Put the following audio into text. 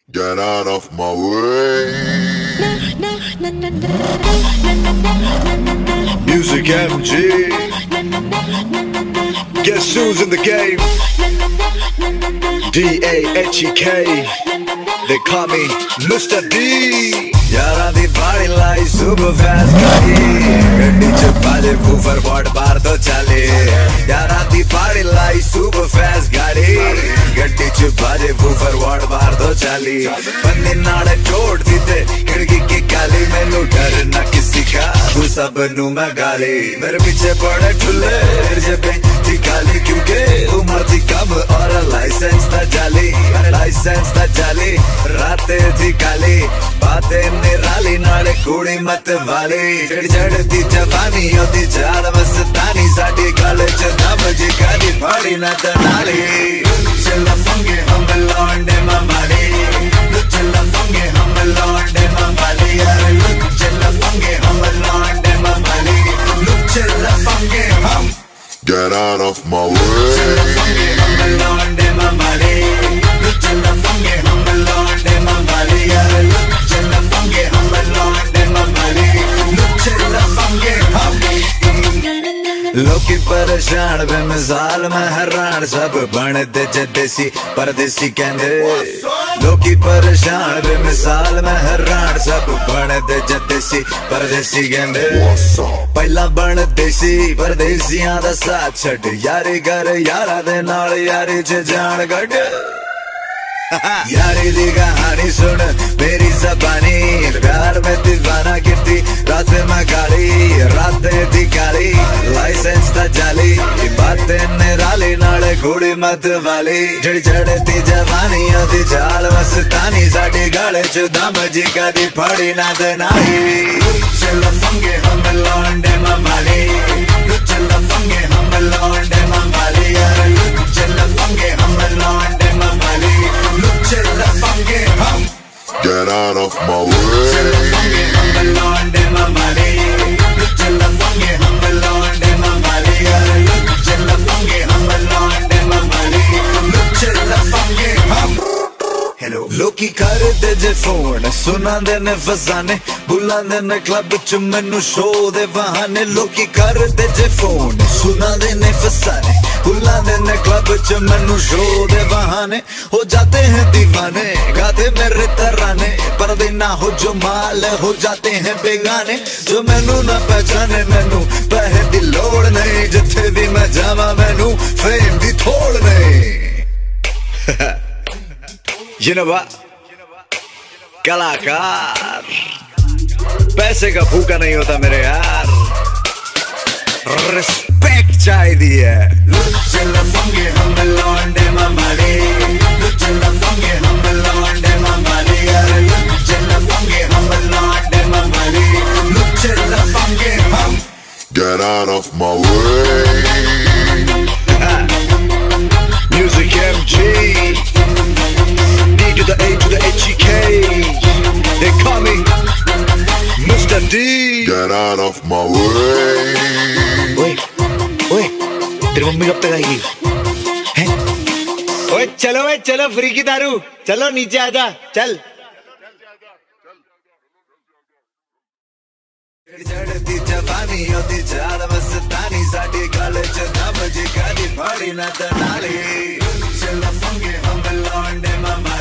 Get out of my way. Music MG. Guess who's in the game? Dahekk. They call me Mr. D. यारा दी बाड़ी लाई सुबह फैस गाड़ी गड्डी च बाजे बूफर बॉड बार तो चले यारा दी बाड़ी लाई सुबह फैस गाड़ी गड्डी च बाजे बूफर बॉड बार तो चली बंदी नाड़े जोड़ दी ते खिड़की की गाली मैनू डर ना किसी का तू सब नू मैं गाली मेरे पीछे पड़े ठुल्ले जेबे थी गाली क्योंकि उम्र थी कम और लाइसेंस था जाली रातें थी काली बातें निराली नाले कुड़ी मत वाली चढ़ती जवानी होती चाल मस्तानी साडी गले च दम जी गादी फाड़ी ना तनाली चला फंगे हम लौंडे मामाली चला फंगे हम लौंडे मामाली चला फंगे हम लौंडे मामाली चला फंगे हम Get out of my way. चला फंगे हम लौंडे मामाली चला फंगे हम लौंडे मामाली चला फंगे हम लौंडे मामाली चला फंगे हम लोकी परेशान बेमिसाल मैं हैरान सब बनते देसी परदेसी कहंदे लोकी परेशान बेमिसाल मैं हैरान सब बनते देसी परदेसी कहंदे पहला बन देसी परदेसियां दा साथ छड़ यारी घर यारा दे नाल यारी च जान गड यारी दी कहानी सुन मेरी जबानी प्यार में दीवाना गिरती रात में गाली रातें दी गाली लाइसेंस दा जाली बातें निराली नाले घोड़ी मत वाली जड़ी चढ़ती जवानी होती चाल मस्तानी साडी गले च दम जी कदी फाड़ी ना देनाई चल फंगे हम लौंडे मामाली चल फंगे हम लौंडे मामाली चल फंगे हम लौंडे मामाली चल फंगे हम Get out of my way. चल फंगे हम लौंडे मामाली चल फंगे हम लौंडे मामाली चल फंगे हम लौंडे मामाली चल फंगे हम हेलो लोकी करदे जे फोन सुनांदे ने फसाने बुलांदे ने क्लब च मैनू शो दे बहाने लोकी करदे जे फोन सुनांदे ने फसाने बुलांदे ने क्लब च मैनू शो दे बहाने हो जाते हैं दीवाने गाते मेरे तराने पर्दे ना हो जो माल हो जाते हैं बेगाने जो मैनू ना पहचाने मैनू पैसे दी लोड़ नहीं जिथे भी मैं जावा मैनू फेम दी थोड़ नहीं You know what? कलाकार पैसे का भूखा नहीं होता मेरे यार रिस्पेक्ट चाहिए चल फंगे हम लौंडे मामाली चल फंगे हम लौंडे मामाली चल फंगे हम लौंडे मामाली चल फंगे हम Get out of my way. Music MG. To the A to the H-E-K. They call me Mr. D. Get out of my way. ओए तेरी मम्मी कब तक आएगी हैं? ओए चलो फ्री की दारू चलो नीचे आजा चल चढ़ती जवानी होती चाल मस्तानी साडी गले च दम जी कदी फाड़ी ना तनाली चल फंगे हम लौंडे मामा